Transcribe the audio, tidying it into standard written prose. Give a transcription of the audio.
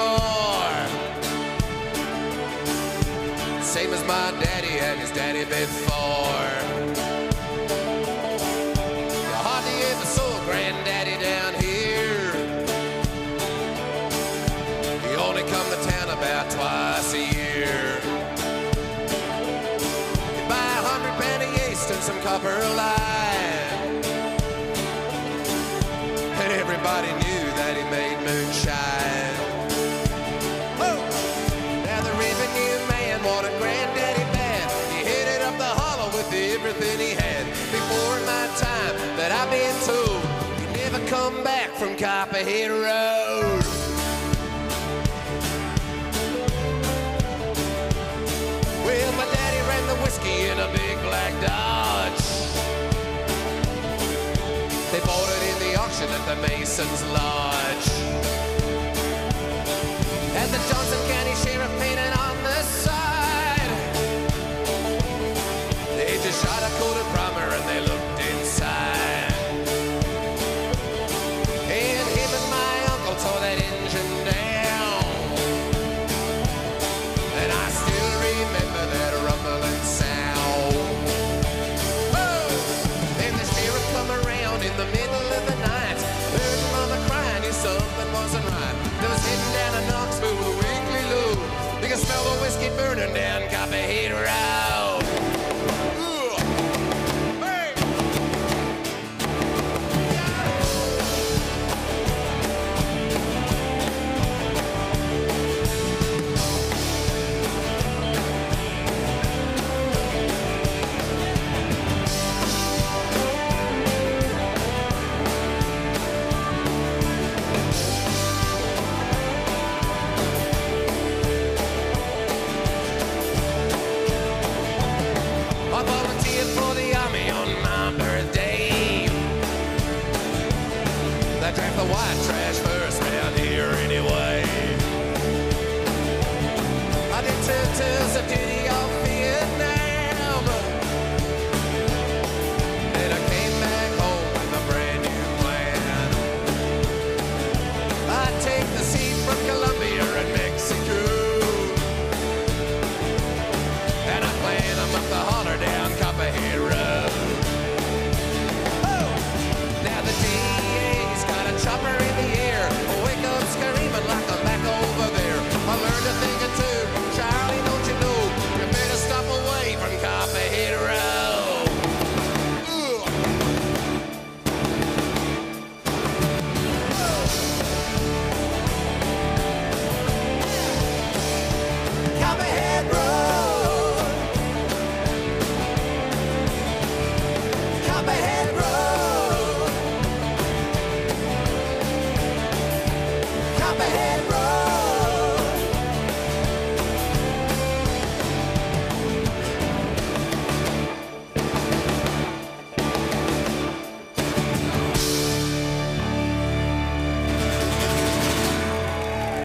anymore. Same as my daddy and his daddy before. You hardly ever saw granddaddy down here. He only come to town about twice a year. He'd buy 100 penny yeast and some copper line, and everybody knew that he made moonshine. Oh, now the revenue man wanted granddaddy bad. He headed up the hollow with everything he had. Before my time that I've been told, he never come back from Copperhead Road. Well, my daddy ran the whiskey in a big black Dodge. They bought it in the auction at the Mason's Lodge. And the Johnson County Sheriff painted on the side. They just shot a coated primer and they looked inside. And him and my uncle tore that engine down. And I still remember that rumbling sound. Oh! Then the sheriff come around in the middle of the night, heard mother crying, knew something wasn't right. They was heading down to Knoxville with a weekly load. You can smell the whiskey burning down Copperhead Road. Ooh. Hey. I volunteered for the army on my birthday. They draft the white trash first round here anyway. I did 2 tours of duty off Vietnam, and I came back home with a brand new plan. I'd take the sea from Colombia and Mexico, and I plan them up the holler down Copperhead Road. Oh! Now the DA's got a chopper in the air. I'll wake up screaming like I'm back over there. I learned a thing or two. Charlie, don't you know, you better stop away from Copperhead Road. Ugh. Copperhead Road.